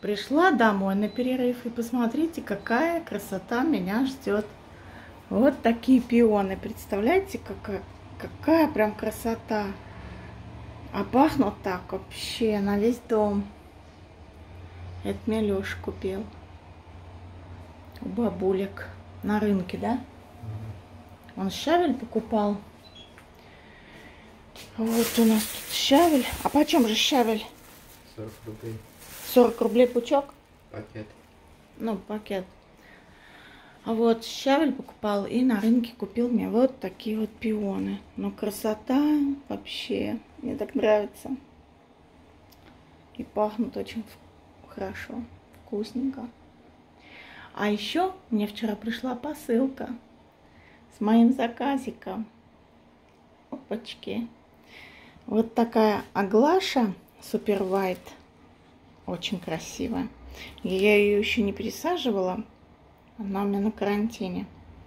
Пришла домой на перерыв, и посмотрите, какая красота меня ждет. Вот такие пионы. Представляете, какая прям красота. А пахнут так вообще на весь дом. Это мне Леша купил. У бабулек на рынке, да? Он щавель покупал. Вот у нас тут щавель. А почем же щавель? 40 рублей. 40 рублей пучок? Пакет. Ну, пакет. А вот щавель покупал и на рынке купил мне вот такие вот пионы. Но красота вообще. Мне так нравится. И пахнут очень хорошо, вкусненько. А еще мне вчера пришла посылка с моим заказиком. Опачки. Вот такая Аглаша Super White. Очень красивая. Я ее еще не пересаживала. Она у меня на карантине.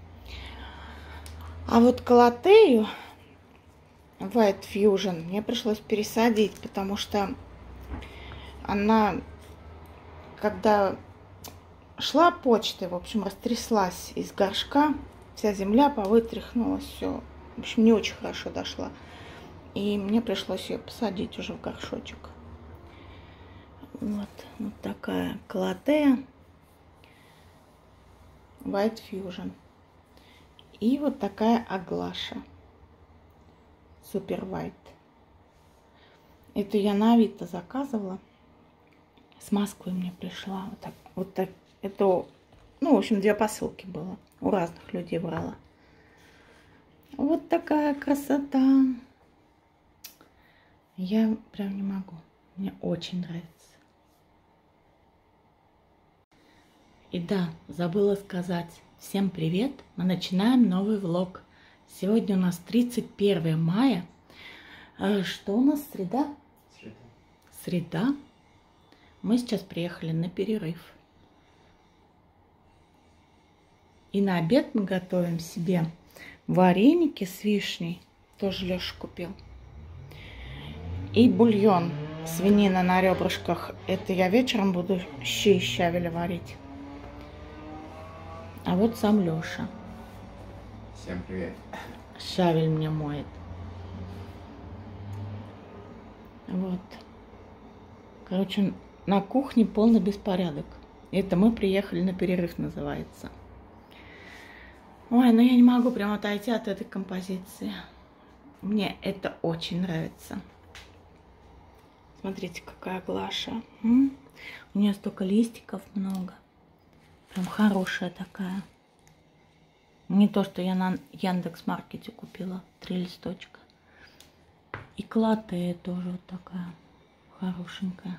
А вот Колотею White Fusion мне пришлось пересадить, потому что она, когда шла почтой, в общем, растряслась из горшка. Вся земля повытряхнулась, все. В общем, не очень хорошо дошла. И мне пришлось ее посадить уже в горшочек. Вот такая Колотея White Fusion. И вот такая Аглаша Super White. Эту я на Авито заказывала. С Москвы мне пришла. Вот так. Это, ну, в общем, 2 посылки было. У разных людей брала. Вот такая красота. Я прям не могу. Мне очень нравится. И да, забыла сказать. Всем привет. Мы начинаем новый влог. Сегодня у нас 31 мая. Что у нас? Среда? Среда. Мы сейчас приехали на перерыв. И на обед мы готовим себе вареники с вишней. Тоже Леша купил. И бульон. Свинина на ребрышках. Это я вечером буду щи из щавеля варить. А вот сам Леша. Всем привет. Щавель мне моет. Вот. Короче, на кухне полный беспорядок. Это мы приехали на перерыв, называется. Ой, ну я не могу прям отойти от этой композиции. Мне это очень нравится. Смотрите, какая Глаша. У нее столько листиков много. Прям хорошая такая. Не то, что я на Яндекс.Маркете купила. 3 листочка. И Колотея тоже вот такая хорошенькая.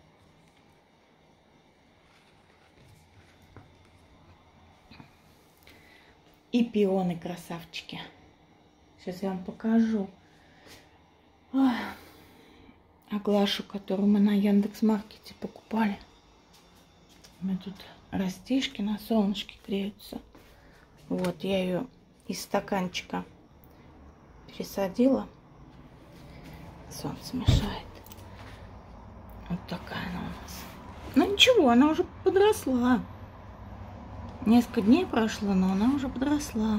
И пионы красавчики. Сейчас я вам покажу. Ой. Аглашу, которую мы на Яндекс.Маркете покупали. У меня тут растишки на солнышке греются. Вот, я ее из стаканчика пересадила. Солнце мешает. Вот такая она у нас. Ну ничего, она уже подросла. Несколько дней прошло, но она уже подросла.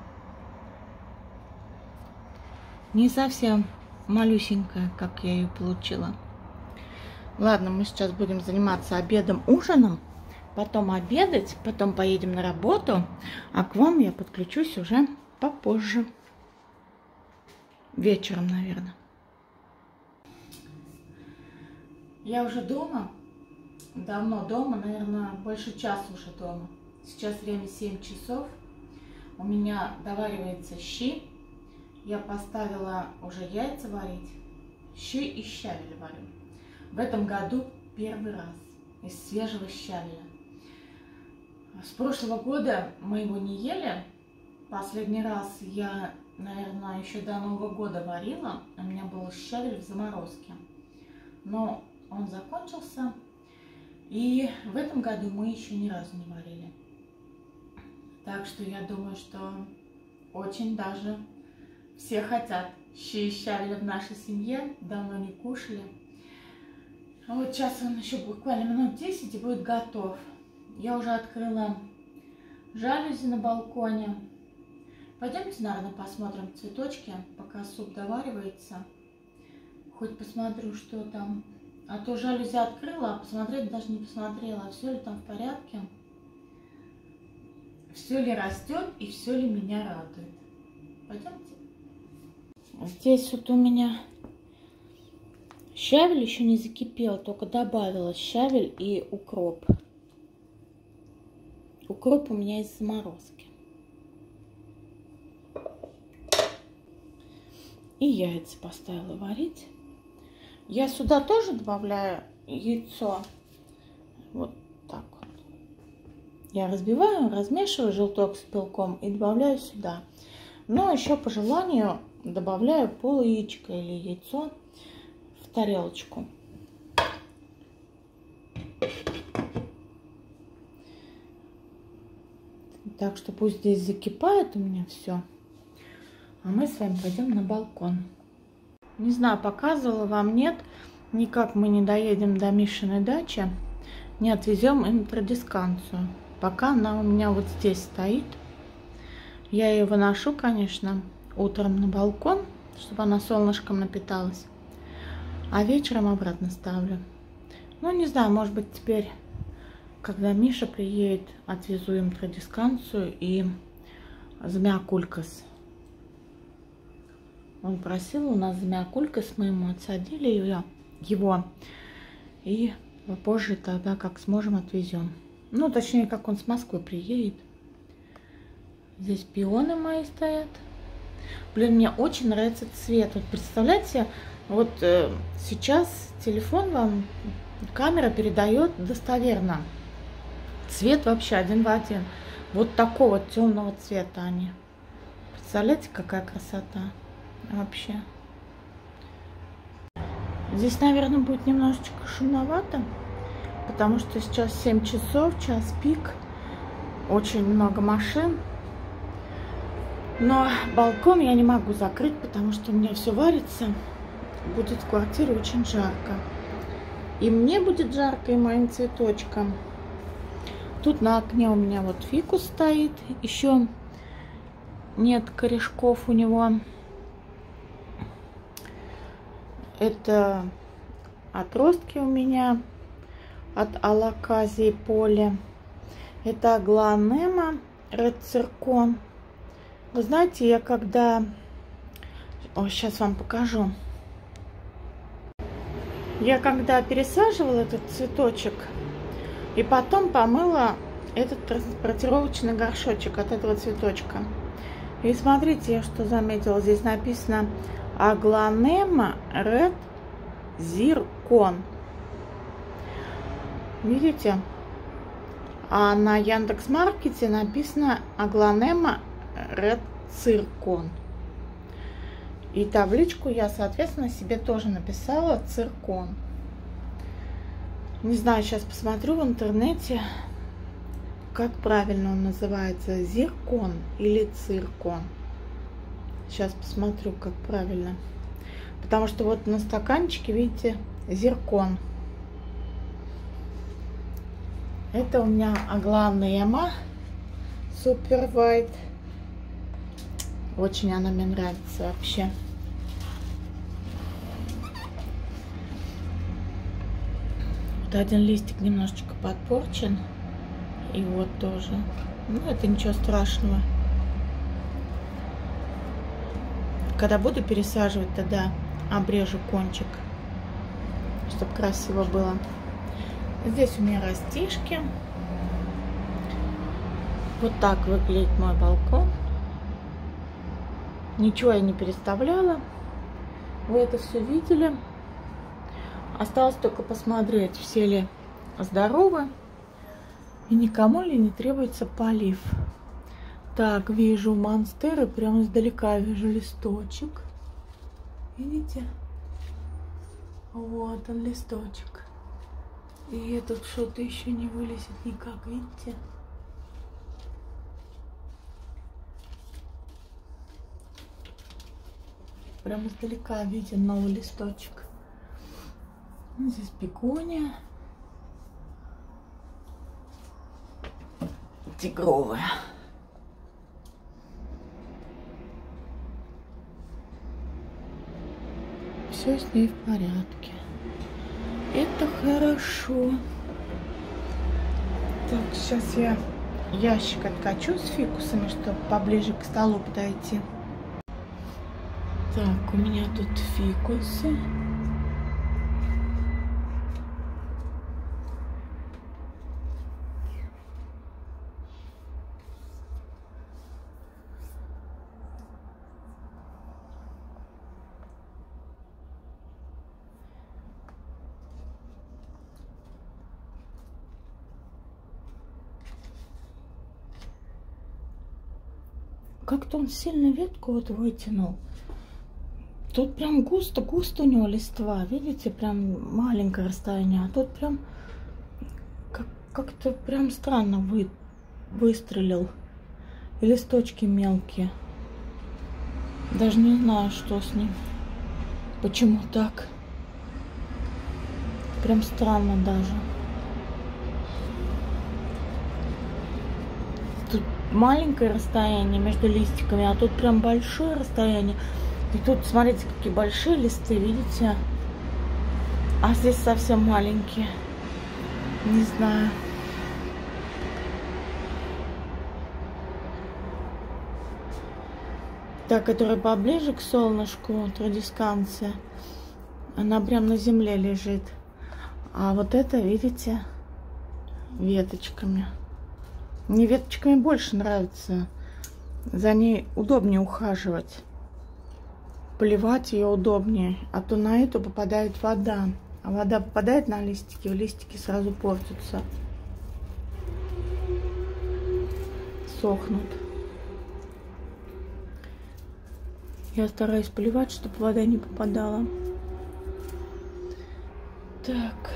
Не совсем малюсенькая, как я ее получила. Ладно, мы сейчас будем заниматься обедом, ужином. Потом обедать, потом поедем на работу. А к вам я подключусь уже попозже. Вечером, наверное. Я уже дома. Давно дома, наверное, больше часа уже дома. Сейчас время 7 часов. У меня доваривается щи. Я поставила уже яйца варить. Щи из щавеля варю. В этом году первый раз из свежего щавеля. С прошлого года мы его не ели. Последний раз я, наверное, еще до Нового года варила. У меня был щавель в заморозке. Но он закончился. И в этом году мы еще ни разу не варили. Так что я думаю, что очень даже все хотят щи из щавеля в нашей семье. Давно не кушали. Вот сейчас он еще буквально минут 10 и будет готов. Я уже открыла жалюзи на балконе. Пойдемте, наверное, посмотрим цветочки, пока суп доваривается. Хоть посмотрю, что там. А то жалюзи открыла, а посмотреть даже не посмотрела, все ли там в порядке. Все ли растет и все ли меня радует. Пойдемте. Здесь вот у меня щавель еще не закипел, только добавила щавель и укроп. Укроп у меня из заморозки. И яйца поставила варить. Я сюда тоже добавляю яйцо. Вот так вот. Я разбиваю, размешиваю желток с белком и добавляю сюда. Но еще по желанию добавляю пол яичка или яйцо в тарелочку. Так что пусть здесь закипает у меня все. А мы с вами пойдем на балкон. Не знаю, показывала вам, нет. Никак мы не доедем до Мишиной дачи, не отвезем интродисканцию. Пока она у меня вот здесь стоит. Я ее выношу, конечно, утром на балкон, чтобы она солнышком напиталась. А вечером обратно ставлю. Ну, не знаю, может быть, теперь, когда Миша приедет, отвезу интродисканцию и змеякулькас. Он просил, у нас змеякулькас, мы ему отсадили его. И позже тогда, как сможем, отвезем. Ну, точнее, как он с Москвы приедет. Здесь пионы мои стоят. Блин, мне очень нравится цвет. Вот представляете, вот сейчас телефон вам, камера передает достоверно. Цвет вообще один в один. Вот такого темного цвета они. Представляете, какая красота вообще. Здесь, наверное, будет немножечко шумновато, потому что сейчас 7 часов, час пик. Очень много машин. Но балкон я не могу закрыть, потому что у меня все варится. Будет в квартире очень жарко. И мне будет жарко, и моим цветочкам. Тут на окне у меня вот фикус стоит. Еще нет корешков у него. Это отростки у меня от алаказии поле. Это аглонема редциркон. Вы знаете, я когда... О, сейчас вам покажу. Я когда пересаживала этот цветочек и потом помыла этот транспортировочный горшочек от этого цветочка. И смотрите, я что заметила. Здесь написано аглонема редциркон. Видите? А на Яндекс.Маркете написано аглонема редциркон. И табличку я, соответственно, себе тоже написала циркон. Не знаю, сейчас посмотрю в интернете, как правильно он называется. Зиркон или циркон. Сейчас посмотрю, как правильно. Потому что вот на стаканчике, видите, зиркон. Это у меня аглонема супер вайт. Очень она мне нравится вообще. Вот один листик немножечко подпорчен. И вот тоже. Ну, это ничего страшного. Когда буду пересаживать, тогда обрежу кончик, чтобы красиво было. Здесь у меня растишки. Вот так выглядит мой балкон. Ничего я не переставляла. Вы это все видели. Осталось только посмотреть, все ли здоровы и никому ли не требуется полив. Так, вижу монстеры, прямо издалека вижу листочек. Видите? Вот он, листочек. И этот что-то еще не вылезет никак, видите? Прям издалека виден новый листочек. Здесь бегония. Тигровая. Все с ней в порядке. Это хорошо. Так, сейчас я ящик откачу с фикусами, чтобы поближе к столу подойти. Так, у меня тут фикусы. Как-то он сильно ветку вот вытянул. Тут прям густо-густо у него листва. Видите, прям маленькое расстояние. А тут прям как-то прям странно выстрелил. И листочки мелкие. Даже не знаю, что с ним. Почему так. Прям странно даже. Тут маленькое расстояние между листиками, а тут прям большое расстояние. И тут, смотрите, какие большие листы, видите? А здесь совсем маленькие. Не знаю. Та, которая поближе к солнышку, традисканция, она прям на земле лежит. А вот это, видите, веточками. Мне веточками больше нравится. За ней удобнее ухаживать. Поливать ее удобнее. А то на эту попадает вода. А вода попадает на листики, листики сразу портятся. Сохнут. Я стараюсь поливать, чтобы вода не попадала. Так.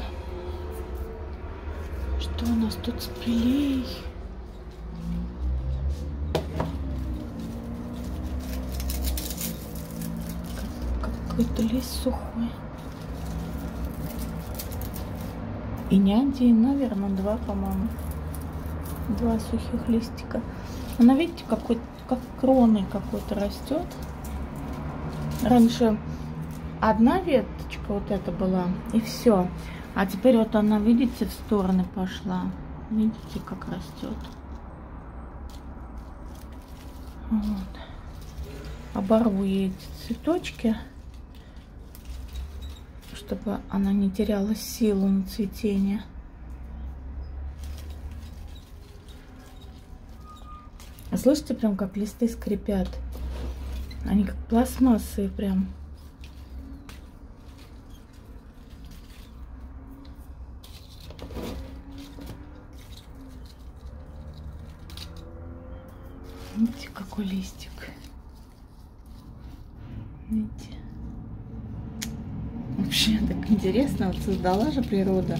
Что у нас тут с пилей? Какой-то лист сухой. И не один, наверное, два, по-моему. Два сухих листика. Она, видите, какой-то, как кроной какой-то растет. Раньше одна веточка вот эта была, и все. А теперь вот она, видите, в стороны пошла. Видите, как растет. Вот. Оборву ей эти цветочки, чтобы она не теряла силу на цветение. Слышите, прям как листы скрипят. Они как пластмассовые прям. Видите, какой листик. Видите? Вообще так интересно, вот создала же природа.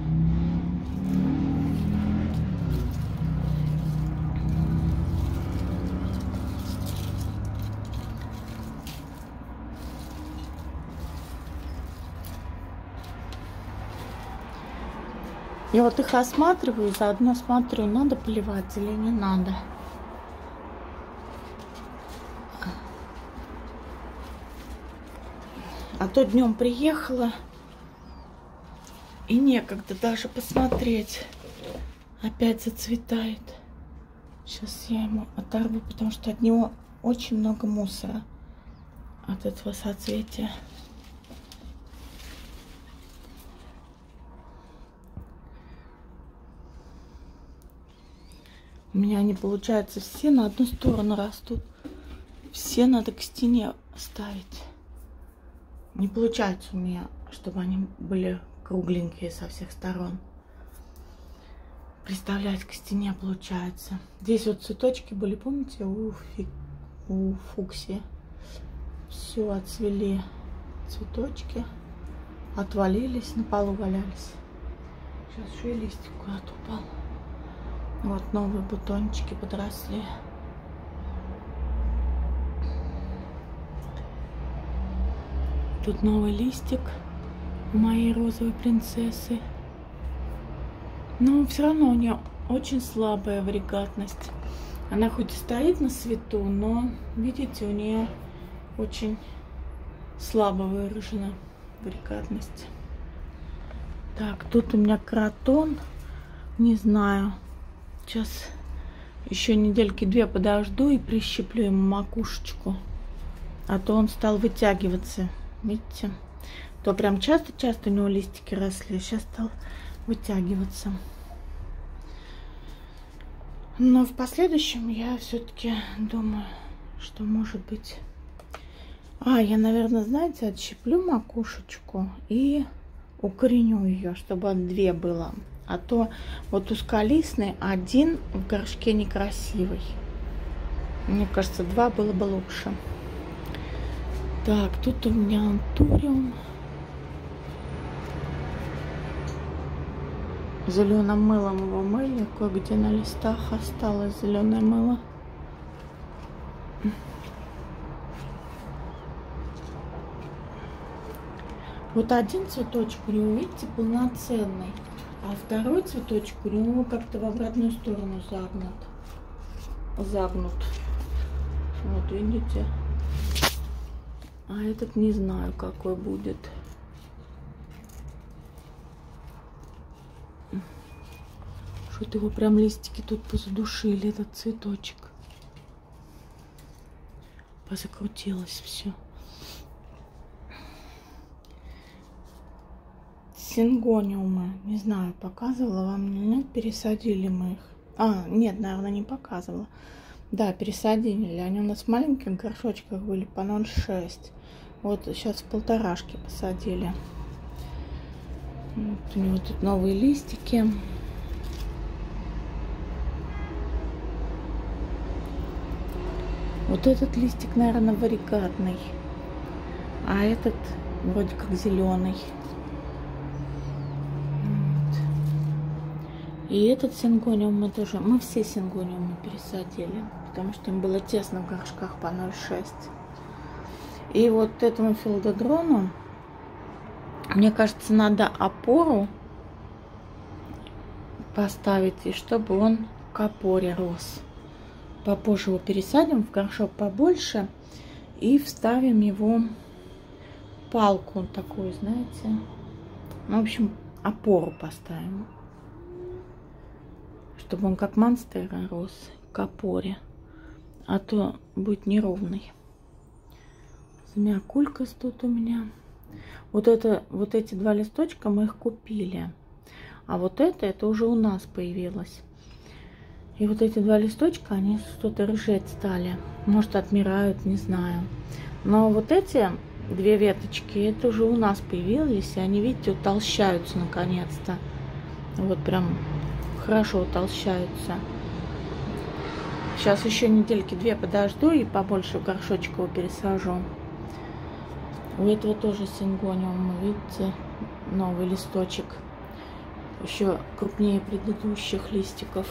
Я вот их осматриваю, заодно смотрю, надо поливать или не надо. А то днем приехала и некогда даже посмотреть. Опять зацветает. Сейчас я ему оторву, потому что от него очень много мусора. От этого соцветия. У меня они, получается, все на одну сторону растут. Все надо к стене ставить. Не получается у меня, чтобы они были кругленькие со всех сторон. Приставлять к стене получается. Здесь вот цветочки были, помните, у фуксии. Все, отцвели цветочки. Отвалились, на полу валялись. Сейчас еще и листик куда-то упал. Вот новые бутончики подросли. Тут новый листик. моей розовой принцессы. Но все равно у нее очень слабая варигатность. Она хоть и стоит на свету, но, видите, у нее очень слабо выражена варигатность. Так, тут у меня кротон. Не знаю. Сейчас еще недельки 2 подожду и прищеплю ему макушечку. А то он стал вытягиваться. Видите? То прям часто-часто у него листики росли. Сейчас стал вытягиваться. Но в последующем я все-таки думаю, что может быть... я, наверное, знаете, отщеплю макушечку и укореню ее, чтобы 2 было. А то вот узколистный 1 в горшке некрасивый. Мне кажется, 2 было бы лучше. Так, тут у меня антуриум. Зеленым мылом его мыли. Кое-где на листах осталось зеленое мыло. Вот один цветочек у него, видите, полноценный. А второй цветочек у него как-то в обратную сторону загнут. Вот, видите. А этот не знаю, какой будет. Что-то его прям листики тут позадушили, этот цветочек. Позакрутилось все. Сингониумы. Не знаю, показывала вам или нет, пересадили мы их. Нет, наверное, не показывала. Да, пересадили. Они у нас в маленьких горшочках были по 0,6. Вот сейчас в 1,5 посадили. Вот у него тут новые листики. Вот этот листик, наверное, варигатный. А этот вроде как зеленый. Вот. И этот сингониум мы все сингониумы пересадили, потому что им было тесно в горшках по 0,6. И вот этому филодендрону, мне кажется, надо опору поставить, и чтобы он к опоре рос. Попозже его пересадим в горшок побольше и вставим его палку такую, знаете. Ну, в общем, опору поставим, чтобы он как монстера рос к опоре, а то будет неровный. Замиокулькас тут у меня. Вот эти 2 листочка мы их купили, а вот это уже у нас появилось. И вот эти 2 листочка, они что-то рыжеть стали. Может, отмирают, не знаю. Но вот эти 2 веточки, это уже у нас появились. И они, видите, утолщаются наконец-то. Вот прям хорошо утолщаются. Сейчас еще недельки 2 подожду и побольше в горшочек его пересажу. У этого тоже сингониум, видите, новый листочек. Еще крупнее предыдущих листиков.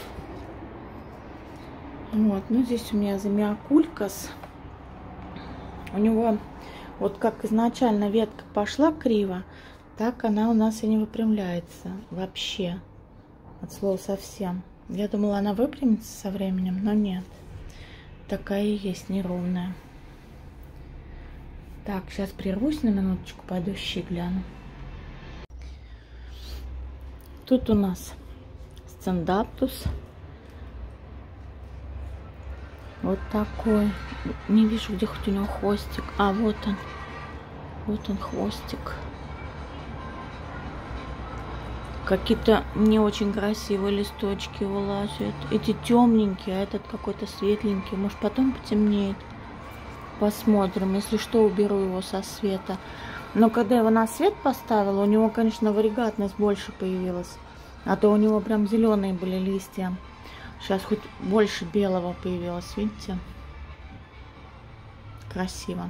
Вот, ну здесь у меня замиокулькас. У него, вот как изначально ветка пошла криво, так она у нас и не выпрямляется вообще. От слова совсем. Я думала, она выпрямится со временем, но нет. Такая и есть, неровная. Так, сейчас прервусь на минуточку, пойду щи гляну. Тут у нас сцендаптус. Вот такой. Не вижу, где хоть у него хвостик. Вот он. Вот он, хвостик. Какие-то не очень красивые листочки вылазят. Эти темненькие, а этот какой-то светленький. Может, потом потемнеет. Посмотрим. Если что, уберу его со света. Но когда его на свет поставила, у него, конечно, варигатность больше появилась. А то у него прям зеленые были листья. Сейчас хоть больше белого появилось, видите? Красиво.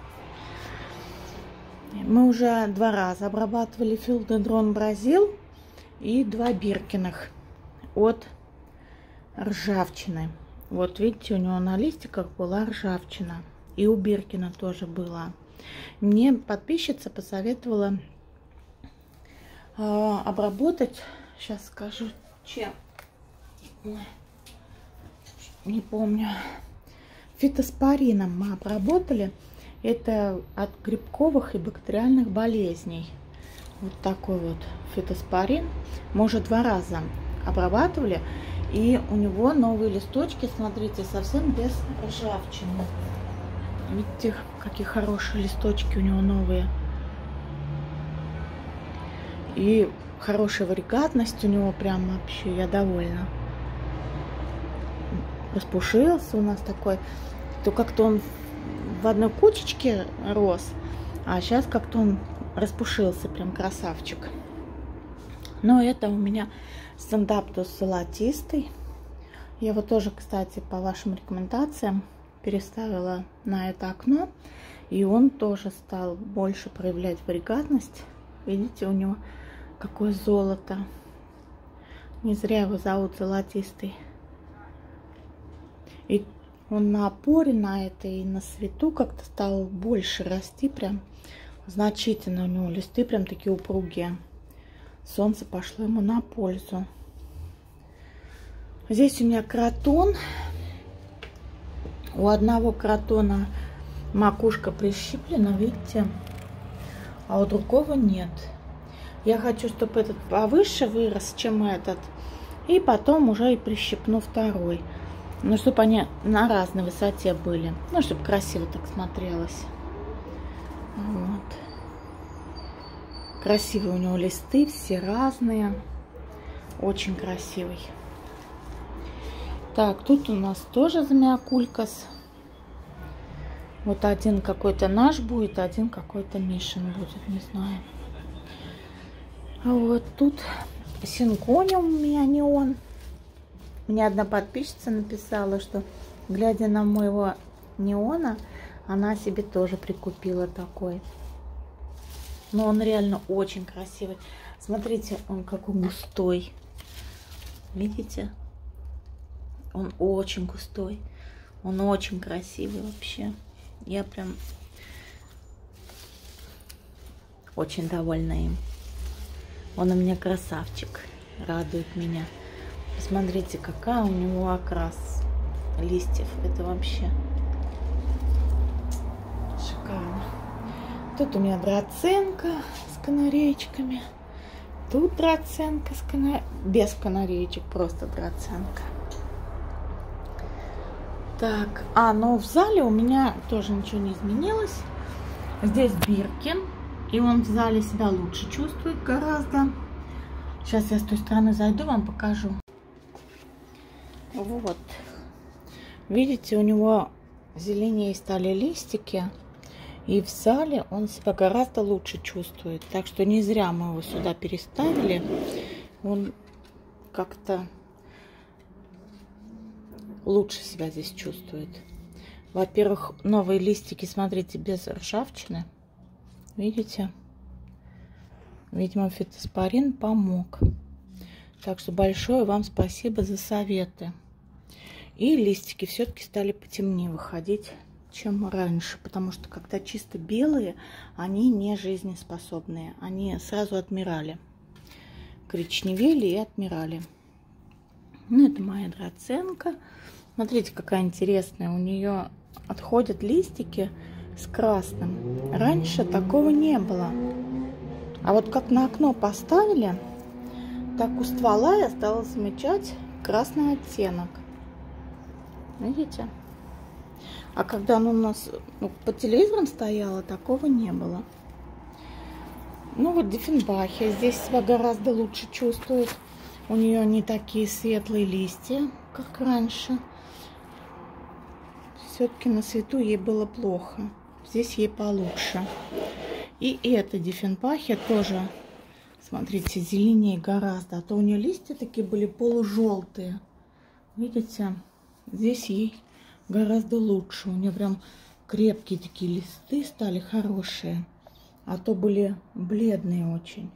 Мы уже 2 раза обрабатывали филодендрон Бразил и 2 Биркиных от ржавчины. Вот видите, у него на листиках была ржавчина. И у Биркина тоже была. Мне подписчица посоветовала обработать. Сейчас скажу, чем. Не помню. Фитоспорином мы обработали. Это от грибковых и бактериальных болезней. Вот такой вот фитоспорин. Мы уже 2 раза обрабатывали. И у него новые листочки, смотрите, совсем без ржавчины. Видите, какие хорошие листочки у него новые. И хорошая варигатность у него прям вообще, я довольна. Распушился у нас такой. То как-то он в одной кучечке рос, а сейчас как-то он распушился, прям красавчик. Но это у меня стендаптус золотистый. Я его тоже, кстати, по вашим рекомендациям переставила на это окно. И он тоже стал больше проявлять варигатность. Видите, у него какое золото. Не зря его зовут золотистый. И он на опоре на это и на свету как-то стал больше расти. Прям значительно у него листы прям такие упругие. Солнце пошло ему на пользу. Здесь у меня кротон. У одного кротона макушка прищиплена, видите, а у другого нет. Я хочу, чтобы этот повыше вырос, чем этот, и потом уже и прищипну второй. Ну, чтобы они на разной высоте были. Ну, чтобы красиво так смотрелось. Вот. Красивые у него листы, все разные. Очень красивый. Так, тут у нас тоже замиокулькас. Вот один какой-то наш будет, один какой-то Мишин будет, не знаю. А вот тут сингониум у меня неон. Мне одна подписчица написала, что, глядя на моего неона, она себе тоже прикупила такой. Но он реально очень красивый. Смотрите, он какой густой. Видите? Он очень густой. Он очень красивый вообще. Я прям очень довольна им. Он у меня красавчик. Радует меня. Посмотрите, какая у него окрас листьев. Это вообще шикарно. Тут у меня драценка с канареечками. Тут драценка без канареечек, просто драценка. Так, но в зале у меня тоже ничего не изменилось. Здесь Биркин, и он в зале себя лучше чувствует гораздо. Сейчас я с той стороны зайду, вам покажу. Вот. Видите, у него зеленее стали листики. И в зале он себя гораздо лучше чувствует. Так что не зря мы его сюда переставили. Он как-то лучше себя здесь чувствует. Во-первых, новые листики, смотрите, без ржавчины. Видите? Видимо, фитоспорин помог. Так что большое вам спасибо за советы. И листики все-таки стали потемнее выходить, чем раньше. Потому что когда чисто белые, они не жизнеспособные. Они сразу отмирали. Коричневели и отмирали. Ну, это моя драценка. Смотрите, какая интересная. У нее отходят листики с красным. Раньше такого не было. А вот как на окно поставили, так у ствола я стала замечать красный оттенок. Видите? А когда оно у нас по телевизорам стояло, такого не было. Ну вот Диффенбахия здесь себя гораздо лучше чувствует. У нее не такие светлые листья, как раньше. Все-таки на свету ей было плохо. Здесь ей получше. И эта Диффенбахия тоже, смотрите, зеленее гораздо. А то у нее листья такие были полужелтые. Видите? Здесь ей гораздо лучше. У нее прям крепкие такие листы стали, хорошие. А то были бледные очень.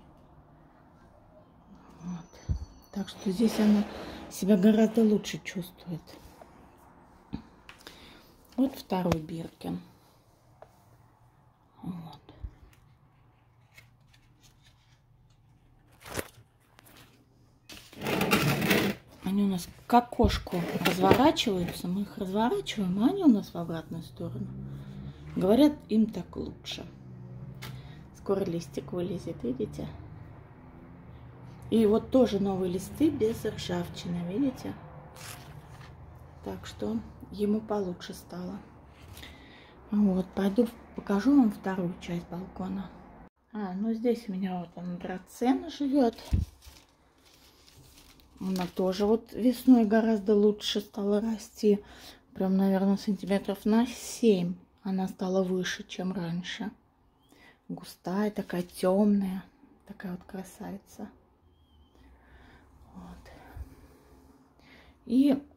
Вот. Так что здесь она себя гораздо лучше чувствует. Вот второй Биркин. Вот. Они у нас к окошку разворачиваются. Мы их разворачиваем, а они у нас в обратную сторону. Говорят, им так лучше. Скоро листик вылезет, видите? И вот тоже новые листы без ржавчины, видите? Так что ему получше стало. Вот, пойду покажу вам вторую часть балкона. Ну здесь у меня вот андрацена живет. Она тоже вот весной гораздо лучше стала расти. Прям, наверное, сантиметров на 7 она стала выше, чем раньше. Густая, такая темная. Такая вот красавица. Вот. И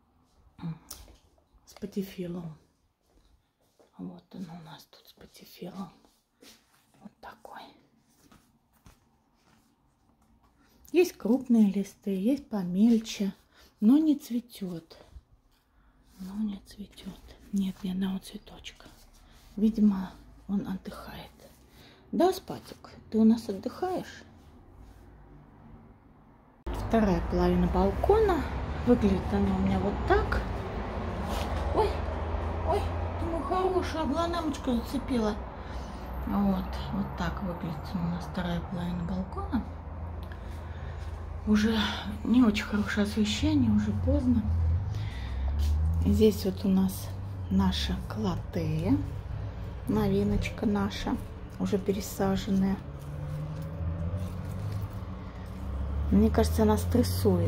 с патифилом. Вот он у нас тут с патифилом. Вот такой. Есть крупные листы, есть помельче, но не цветет. Нет ни одного цветочка. Видимо, он отдыхает. Да, Спатик, ты у нас отдыхаешь? Вторая половина балкона. Выглядит она у меня вот так. Ой, думаю, хорошая, обланамочку зацепила. Вот так выглядит у нас вторая половина балкона. Уже не очень хорошее освещение, уже поздно. Здесь вот у нас наша клатея, новиночка наша, уже пересаженная. Мне кажется, она стрессует.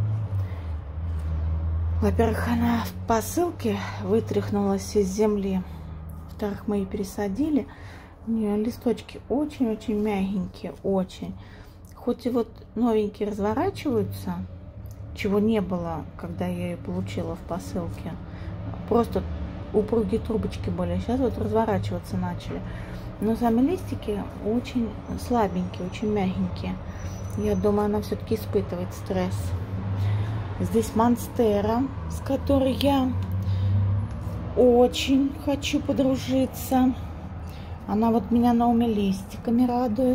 Во-первых, она в посылке вытряхнулась из земли. Во-вторых, мы ее пересадили. У нее листочки очень-очень мягенькие, очень. Хоть и вот новенькие разворачиваются, чего не было, когда я ее получила в посылке. Просто упругие трубочки были. Сейчас вот разворачиваться начали. Но сами листики очень слабенькие, очень мягенькие. Я думаю, она все-таки испытывает стресс. Здесь монстера, с которой я очень хочу подружиться. Она вот меня новыми листиками радует.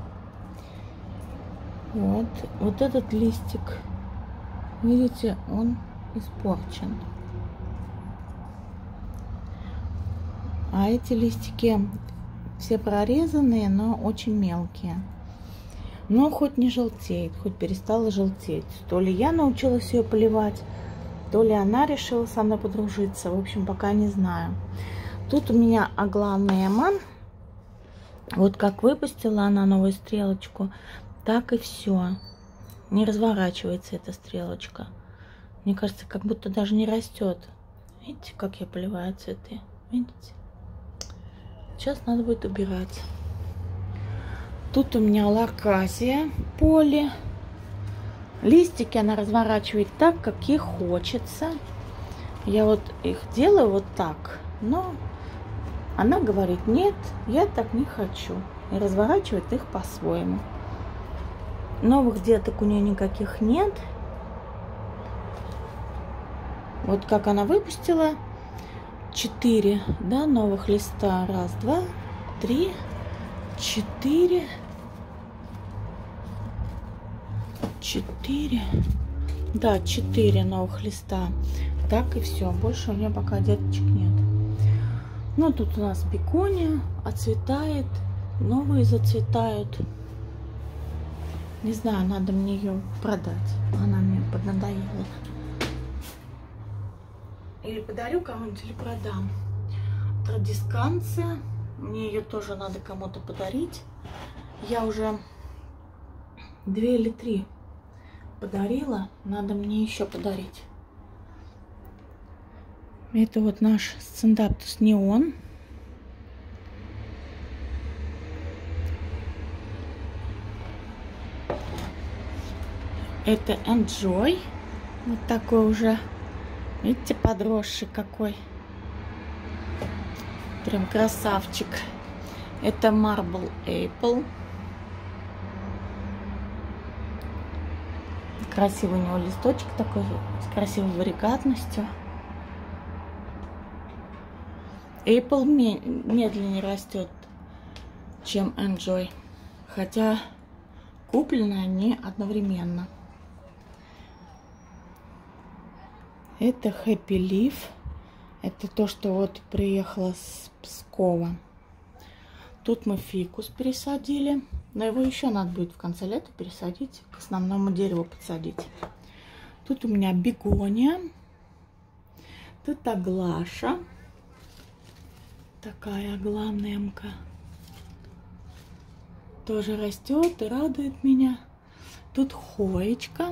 Вот этот листик, видите, он испорчен. А эти листики все прорезанные, но очень мелкие. Но хоть не желтеет, хоть перестала желтеть. То ли я научилась ее поливать, то ли она решила со мной подружиться. В общем, пока не знаю. Тут у меня агланема. Вот как выпустила она новую стрелочку, так и все. Не разворачивается эта стрелочка. Мне кажется, как будто даже не растет. Видите, как я поливаю цветы? Видите? Сейчас надо будет убирать. Тут у меня лаказия поли. Листики она разворачивает так, как ей хочется. Я вот их делаю вот так. Но она говорит, нет, я так не хочу. И разворачивает их по-своему. Новых деток у нее никаких нет. Вот как она выпустила 4, да, новых листа. 1, 2, 3, 4. 4. Да, 4 новых листа. Так и все. Больше у нее пока деточек нет. Ну, тут у нас бегония отцветает. Новые зацветают. Не знаю, надо мне ее продать. Она мне поднадоела. Или подарю кому-нибудь, или продам. Традисканция. Мне ее тоже надо кому-то подарить. Я уже 2 или 3 подарила. Надо мне еще подарить. Это вот наш Сциндаптус неон. Это Enjoy. Вот такой уже. Видите, подросший какой. Прям красавчик. Это Marble Apple. Красивый у него листочек такой, с красивой варигатностью. Apple медленнее растет, чем Enjoy. Хотя куплены они одновременно. Это Happy Leaf. Это то, что вот приехала с Пскова. Тут мы фикус пересадили. Но его еще надо будет в конце лета пересадить. К основному дереву подсадить. Тут у меня бегония. Тут аглаша. Такая агланемка. Тоже растет и радует меня. Тут хоечка.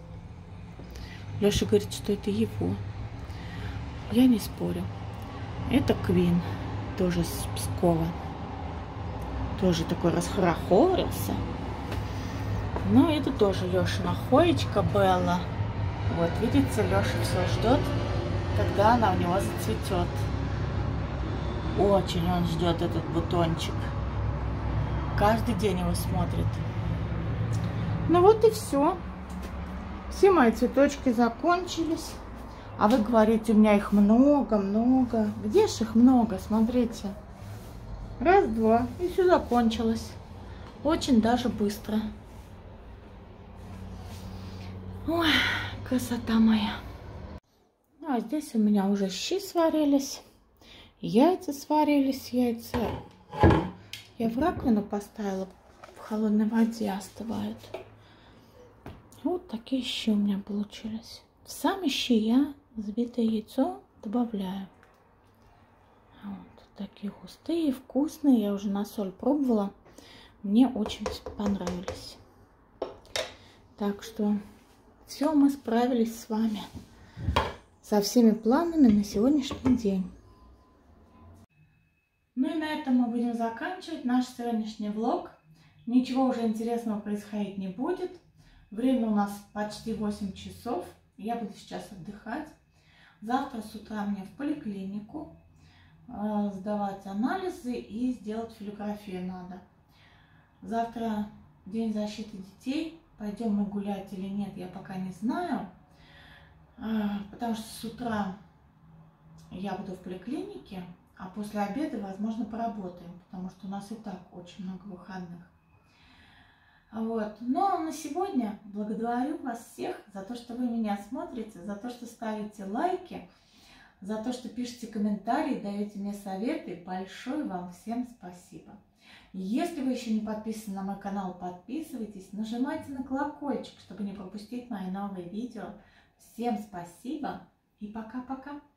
Леша говорит, что это его. Я не спорю. Это Квин. Тоже с Пскова. Тоже такой расхорохорился. Но это тоже Лешина хоечка Белла. Вот, видите, Леша все ждет, когда она у него зацветет. Очень он ждет этот бутончик. Каждый день его смотрит. Ну вот и все. Все мои цветочки закончились. А вы говорите, у меня их много-много. Где ж их много? Смотрите. Раз, два. И все закончилось. Очень даже быстро. Ой, красота моя. Ну, а здесь у меня уже щи сварились. Яйца сварились. Яйца я в раковину поставила. В холодной воде остывают. Вот такие щи у меня получились. В сами щи я взбитое яйцо добавляю. Вот такие густые, вкусные. Я уже на соль пробовала. Мне очень понравились. Так что все, мы справились с вами. Со всеми планами на сегодняшний день. Ну и на этом мы будем заканчивать наш сегодняшний влог. Ничего уже интересного происходить не будет. Время у нас почти 8 часов. Я буду сейчас отдыхать. Завтра с утра мне в поликлинику сдавать анализы и сделать флюорографию надо. Завтра день защиты детей. Пойдем мы гулять или нет, я пока не знаю. Потому что с утра я буду в поликлинике, а после обеда, возможно, поработаем. Потому что у нас и так очень много выходных. Вот. Но на сегодня благодарю вас всех за то, что вы меня смотрите, за то, что ставите лайки, за то, что пишете комментарии, даете мне советы. Большое вам всем спасибо. Если вы еще не подписаны на мой канал, подписывайтесь, нажимайте на колокольчик, чтобы не пропустить мои новые видео. Всем спасибо и пока-пока.